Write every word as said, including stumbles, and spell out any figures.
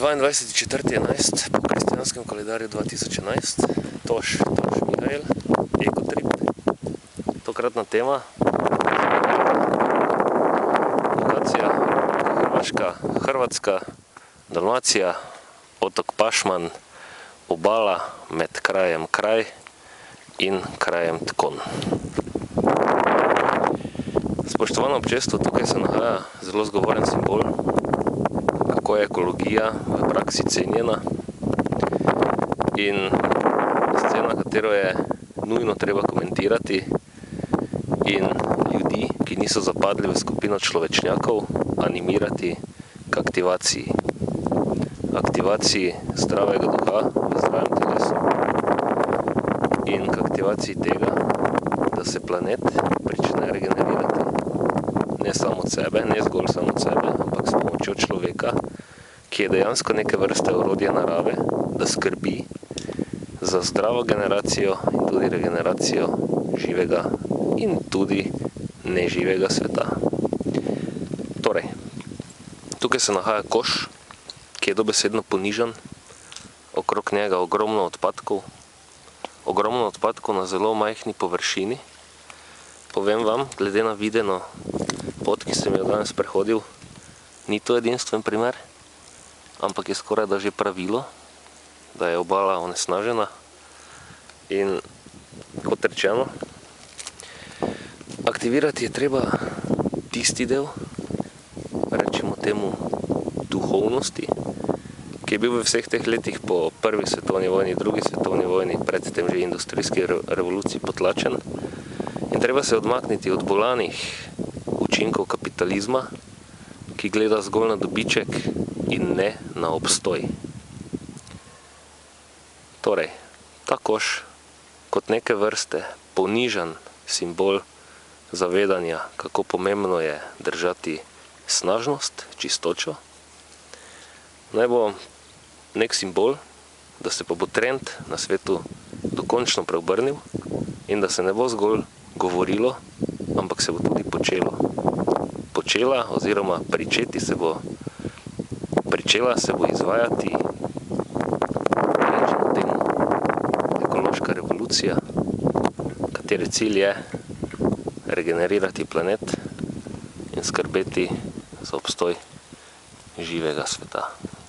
dvaindvajseti četrti enajsti po kristjanskem koledarju dva tisoč enajst, Toš, Toš Mihael, Ekotrip. Tokratna tema, lokacija Hrvaška, Hrvatska, Dalmacija, otok Pašman, obala med krajem Kraj in krajem Tkon. Spoštovano občestvo, tukaj se nahaja zelo zgovoren simbol, kako je ekologija v praksi cenjena in scena, katero je nujno treba komentirati in ljudi, ki niso zapadli v skupino človečnjakov, animirati k aktivaciji. Aktivaciji zdravega duha v zdravem telesu in k aktivaciji tega, da se planet prične regenerirati. Ne samo od sebe, ne zgolj samo od sebe, ampak s pomočjo človeka, ki je dejansko neke vrste orodje narave, da skrbi za zdravo generacijo in tudi regeneracijo živega in tudi neživega sveta. Torej, tukaj se nahaja koš, ki je dobesedno ponižan, okrog njega ogromno odpadkov, ogromno odpadkov na zelo majhni površini. Povem vam, glede na videno pot, ki sem jo danes prehodil, ni to edinstven primer, ampak je skoraj da že pravilo, da je obala onesnažena in, kot rečeno, aktivirati je treba tisti del, rečemo temu duhovnosti, ki je bil v vseh teh letih po prvi svetovni vojni, drugi svetovni vojni, predtem že industrijski revoluciji potlačen. In treba se odmakniti od bolanih učinkov kapitalizma, ki gleda zgolj na dobiček in ne na obstoj. Torej, ta koš kot neke vrste ponižan simbol zavedanja, kako pomembno je držati snažnost, čistočo, naj bo nek simbol, da se pa bo trend na svetu dokončno preobrnil in da se ne bo zgolj govorilo, ampak se bo tudi počelo. Počela oziroma pričeti se bo, pričela se bo izvajati, rečemo temu, ekološka revolucija, katere cilj je regenerirati planet in skrbeti za obstoj živega sveta.